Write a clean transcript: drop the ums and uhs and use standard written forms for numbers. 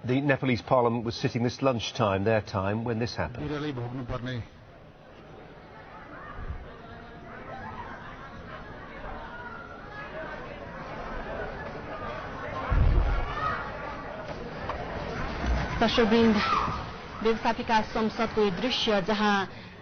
The Nepalese Parliament was sitting this lunchtime, their time, when this happened. दर्शकवृन्द, देवसाथीका संसदको दृश्य जहाँ